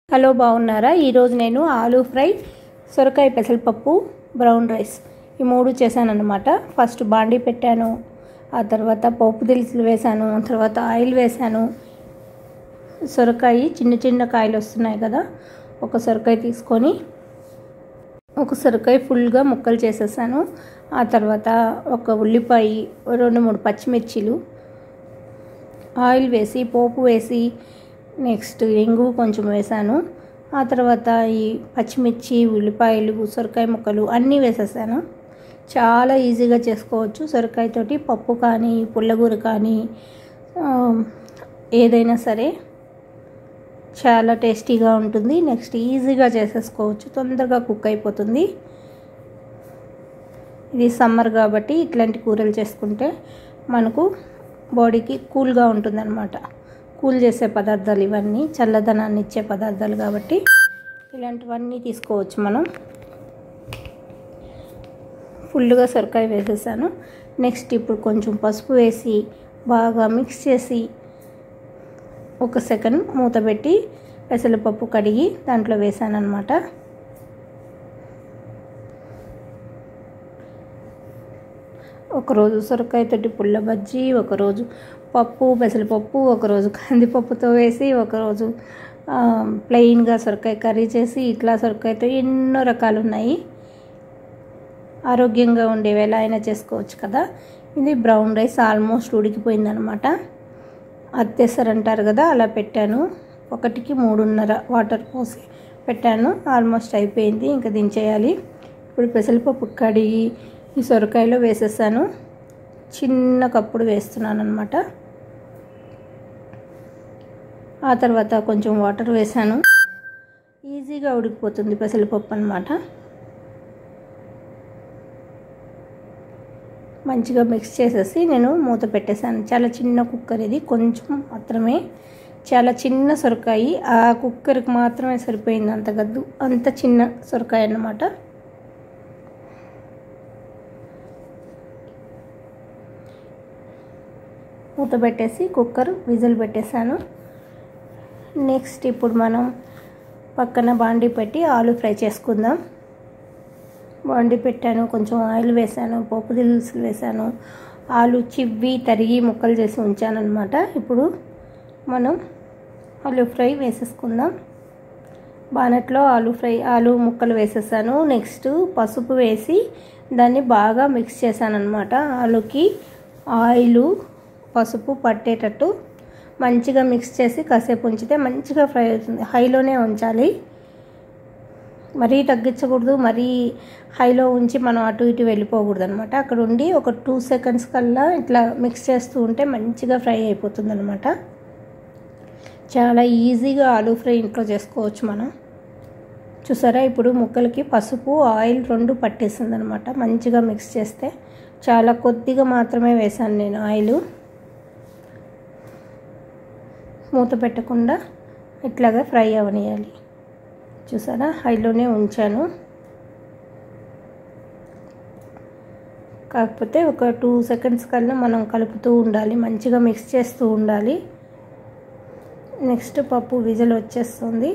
Hello బాగున్నారా? ఈరోజు నేను ఆలూ ఫ్రై, సొరకాయ పెసరపప్పు, బ్రౌన్ రైస్ ఈ మూడు చేశానన్నమాట. ఫస్ట్ బాండీ పెట్టాను, ఆ తర్వాత పోపు దినుసులు వేశాను, తర్వాత ఆయిల్ వేశాను. సొరకాయ చిన్న చిన్న కాయలు వస్తున్నాయి కదా, ఒక సొరకాయ తీసుకొని ఒక సొరకాయ ఫుల్గా ముక్కలు చేసేసాను. ఆ తర్వాత ఒక ఉల్లిపాయ, 2-3 పచ్చిమిర్చీలు, ఆయిల్ వేసి పోపు వేసి నెక్స్ట్ ఇంగు కొంచెం వేసాను. ఆ తర్వాత ఈ పచ్చిమిర్చి, ఉల్లిపాయలు, సొరకాయ ముక్కలు అన్నీ వేసేసాను. చాలా ఈజీగా చేసుకోవచ్చు. సొరకాయతోటి పప్పు కానీ పుల్లగూర కానీ ఏదైనా సరే చాలా టేస్టీగా ఉంటుంది. నెక్స్ట్ ఈజీగా చేసేసుకోవచ్చు, తొందరగా కుక్ అయిపోతుంది. ఇది సమ్మర్ కాబట్టి ఇట్లాంటి కూరలు చేసుకుంటే మనకు బాడీకి కూల్గా ఉంటుందన్నమాట. కూల్ చేసే పదార్థాలు ఇవన్నీ, చల్లదనాన్ని ఇచ్చే పదార్థాలు కాబట్టి ఇలాంటివన్నీ తీసుకోవచ్చు మనం. ఫుల్గా సొరకాయ వేసేసాను. నెక్స్ట్ ఇప్పుడు కొంచెం పసుపు వేసి బాగా మిక్స్ చేసి 1 సెకండ్ మూత పెట్టి పెసరపప్పు కడిగి దాంట్లో వేసాను అన్నమాట. ఒకరోజు సొరకాయతోటి పుల్ల బజ్జీ, ఒకరోజు పప్పు పెసరపప్పు, ఒకరోజు కందిపప్పుతో వేసి, ఒకరోజు ప్లెయిన్గా సొరకాయ కర్రీ చేసి, ఇట్లా సొరకాయతో ఎన్నో రకాలు ఉన్నాయి. ఆరోగ్యంగా ఉండేవి ఎలా అయినా చేసుకోవచ్చు కదా. ఇది బ్రౌన్ రైస్ ఆల్మోస్ట్ ఉడికిపోయిందనమాట. అత్తేసరి అంటారు కదా, అలా పెట్టాను. 1కి 3.5 వాటర్ పోసి పెట్టాను. ఆల్మోస్ట్ అయిపోయింది, ఇంకా దించేయాలి. ఇప్పుడు పెసరపప్పు కడిగి ఈ సొరకాయలో వేసేసాను. చిన్న కప్పుడు వేస్తున్నాను అన్నమాట. ఆ తర్వాత కొంచెం వాటర్ వేసాను. ఈజీగా ఉడికిపోతుంది పెసరపప్పు అన్నమాట. మంచిగా మిక్స్ చేసేసి నేను మూత పెట్టేశాను. చాలా చిన్న కుక్కర్ ఇది, కొంచెం మాత్రమే, చాలా చిన్న సొరకాయ. ఆ కుక్కర్కి మాత్రమే సరిపోయింది, అంత గద్దు, అంత చిన్న సొరకాయ అన్నమాట. మూత పెట్టేసి కుక్కర్ విజిల్ పెట్టేశాను. నెక్స్ట్ ఇప్పుడు మనం పక్కన బాండీ పెట్టి ఆలూ ఫ్రై చేసుకుందాం. బాండీ పెట్టాను, కొంచెం ఆయిల్ వేసాను, పోపు దినుసులు వేసాను, ఆలూ చివ్వి తరిగి ముక్కలు చేసి ఉంచాను అన్నమాట. ఇప్పుడు మనం ఆలూ ఫ్రై వేసేసుకుందాం. బానట్లో ఆలూ ముక్కలు వేసేసాను. నెక్స్ట్ పసుపు వేసి దాన్ని బాగా మిక్స్ చేశాను అన్నమాట. ఆలూకి ఆయిలు పసుపు పట్టేటట్టు మంచిగా మిక్స్ చేసి కాసేపు ఉంచితే మంచిగా ఫ్రై అవుతుంది. హైలోనే ఉంచాలి, మరీ తగ్గించకూడదు, మరీ హైలో ఉంచి మనం అటు ఇటు వెళ్ళిపోకూడదు అనమాట. అక్కడ ఉండి ఒక 2 సెకండ్స్ కల్లా ఇట్లా మిక్స్ చేస్తూ ఉంటే మంచిగా ఫ్రై అయిపోతుంది అనమాట. చాలా ఈజీగా ఆలూ ఫ్రై ఇంట్లో చేసుకోవచ్చు మనం. చూసారా, ఇప్పుడు ముక్కలకి పసుపు ఆయిల్ 2 పట్టేసింది అనమాట. మంచిగా మిక్స్ చేస్తే, చాలా కొద్దిగా మాత్రమే వేసాను నేను ఆయిల్. మూత పెట్టకుండా ఇట్లాగా ఫ్రై అవనియాలి. చూసారా, హైలోనే ఉంచాను. కాకపోతే ఒక 2 సెకండ్స్ కల్లా మనం కలుపుతూ ఉండాలి, మంచిగా మిక్స్ చేస్తూ ఉండాలి. నెక్స్ట్ పప్పు విజిల్ వచ్చేస్తుంది.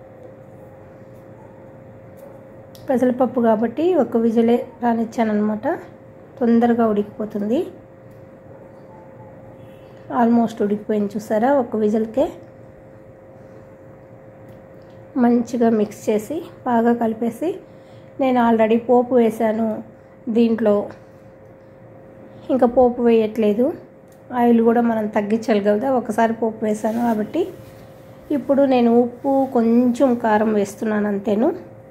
పెసరపప్పు కాబట్టి ఒక విజిలే రానిచ్చాను అనమాట. తొందరగా ఉడికిపోతుంది. ఆల్మోస్ట్ ఉడికిపోయింది, చూసారా, ఒక విజిల్కే. మంచిగా మిక్స్ చేసి బాగా కలిపేసి, నేను ఆల్రెడీ పోపు వేసాను దీంట్లో, ఇంకా పోపు వేయట్లేదు. ఆయిల్ కూడా మనం తగ్గించాలి కదా, ఒకసారి పోపు వేసాను కాబట్టి. ఇప్పుడు నేను ఉప్పు కొంచెం కారం వేస్తున్నాను అంతేను.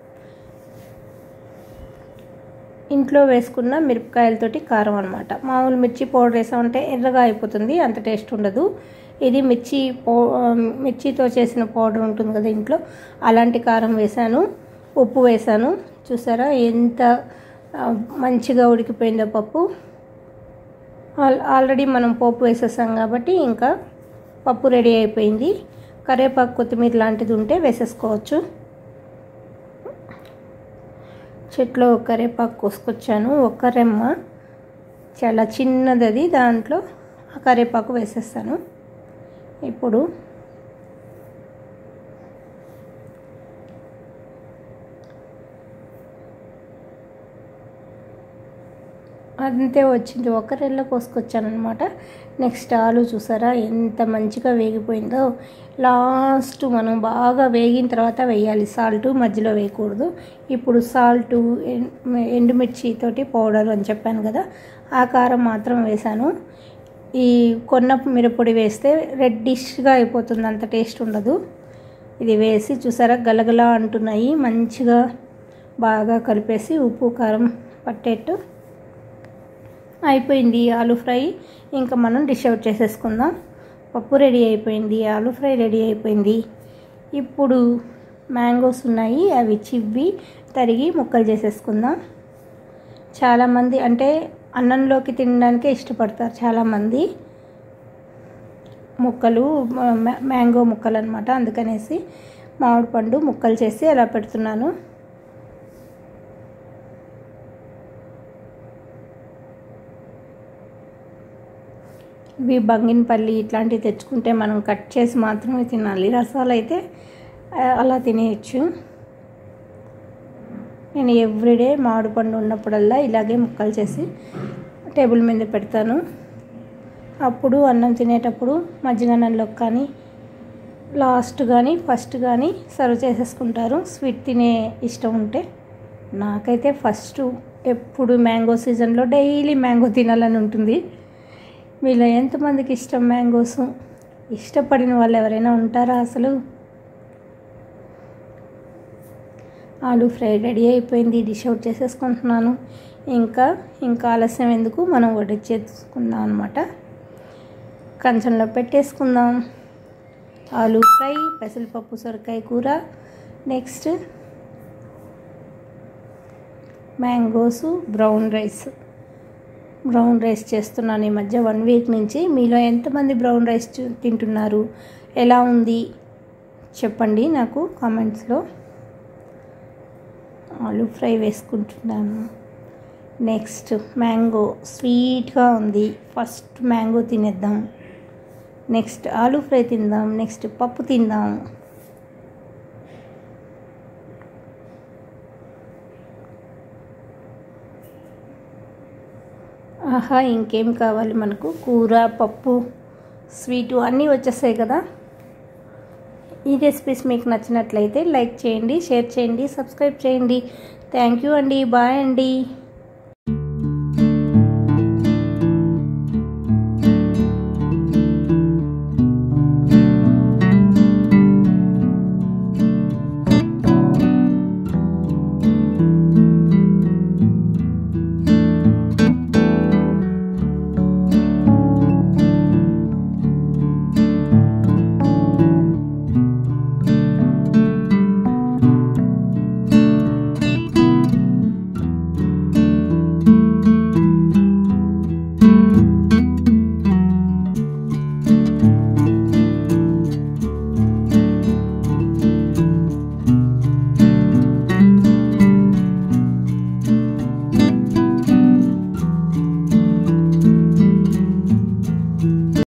ఇంట్లో వేసుకున్న మిరపకాయలతోటి కారం అనమాట. మామూలు మిర్చి పౌడర్ వేసామంటే ఎర్రగా అయిపోతుంది, అంత టేస్ట్ ఉండదు. ఇది మిర్చితో చేసిన పౌడర్ ఉంటుంది కదా ఇంట్లో, అలాంటి కారం వేసాను, ఉప్పు వేసాను. చూసారా ఎంత మంచిగా ఉడికిపోయిందో పప్పు. ఆల్రెడీ మనం పోపు వేసేసాం కాబట్టి ఇంకా పప్పు రెడీ అయిపోయింది. కరివేపాకు కొత్తిమీర లాంటిది ఉంటే వేసేసుకోవచ్చు. చెట్లో కరివేపాకు కోసుకొచ్చాను, ఒక రెమ్మ, చాలా చిన్నది అది, దాంట్లో ఆ కరివేపాకు వేసేస్తాను. ఇప్పుడు అంతే వచ్చింది, ఒక రెల్ల కోసుకొచ్చాను అనమాట. నెక్స్ట్ ఆలు చూసారా ఎంత మంచిగా వేగిపోయిందో. లాస్ట్ మనం బాగా వేగిన తర్వాత వేయాలి సాల్ట్, మధ్యలో వేయకూడదు. ఇప్పుడు సాల్టు, ఎండుమిర్చితోటి పౌడర్ అని చెప్పాను కదా, ఆ కారం మాత్రం వేసాను. ఈ కొన్న మిరప్పొడి వేస్తే రెడ్డిష్గా అయిపోతుంది, అంత టేస్ట్ ఉండదు. ఇది వేసి చూసారా గలగలా అంటున్నాయి, మంచిగా బాగా కలిపేసి ఉప్పు కారం పట్టేట్టు అయిపోయింది ఆలు ఫ్రై. ఇంకా మనం డిష్ అవుట్ చేసేసుకుందాం. పప్పు రెడీ అయిపోయింది, ఆలు ఫ్రై రెడీ అయిపోయింది. ఇప్పుడు మ్యాంగోస్ ఉన్నాయి, అవి చివ్వి తరిగి ముక్కలు చేసేసుకుందాం. చాలామంది అంటే అన్నంలోకి తినడానికే ఇష్టపడతారు చాలామంది. ముక్కలు మ్యాంగో ముక్కలు అనమాట, అందుకనేసి మామిడి పండు ముక్కలు చేసి అలా పెడుతున్నాను. ఇవి బంగినపల్లి ఇట్లాంటివి తెచ్చుకుంటే మనం కట్ చేసి మాత్రమే తినాలి, రసాలు అయితే అలా తినేయచ్చు. నేను ఎవ్రీడే మామిడి పండు ఉన్నప్పుడల్లా ఇలాగే ముక్కలు చేసి టేబుల్ మీద పెడతాను. అప్పుడు అన్నం తినేటప్పుడు మజ్జిగన్నంలోకి కానీ లాస్ట్ కానీ ఫస్ట్ కానీ సర్వ్ చేసేసుకుంటారు, స్వీట్ తినే ఇష్టం ఉంటే. నాకైతే ఫస్ట్ ఎప్పుడు మ్యాంగో సీజన్లో డైలీ మ్యాంగో తినాలని ఉంటుంది. మీలో ఎంతమందికి ఇష్టం మ్యాంగోస్? ఇష్టపడిన వాళ్ళు ఎవరైనా ఉంటారా అసలు? ఆలు ఫ్రై రెడీ అయిపోయింది, డిష్ అవుట్ చేసేసుకుంటున్నాను. ఇంకా ఆలస్యం ఎందుకు, మనం వడ్డించేసుకుందాం అనమాట. కంచంలో పెట్టేసుకుందాం. ఆలు ఫ్రై, పెసరపప్పు సొరకాయ కూర, నెక్స్ట్ మ్యాంగోస్, బ్రౌన్ రైస్ చేస్తున్నాను ఈ మధ్య 1 వీక్ నుంచి. మీలో ఎంతమంది బ్రౌన్ రైస్ తింటున్నారు, ఎలా ఉంది చెప్పండి నాకు కామెంట్స్లో. ఆలు ఫ్రై వేసుకుంటున్నాను. నెక్స్ట్ మ్యాంగో స్వీట్గా ఉంది, ఫస్ట్ మ్యాంగో తినేద్దాం, నెక్స్ట్ ఆలు ఫ్రై తిందాం, నెక్స్ట్ పప్పు తిందాం. ఆహా, ఇంకేం కావాలి మనకు? కూర, పప్పు, స్వీటు అన్నీ వచ్చేసాయి కదా. ఈ రెసిపీస్ మీకు నచ్చినట్లయితే లైక్ చేయండి, షేర్ చేయండి, సబ్స్క్రైబ్ చేయండి. థ్యాంక్ యూ అండి, బాయ్ అండి.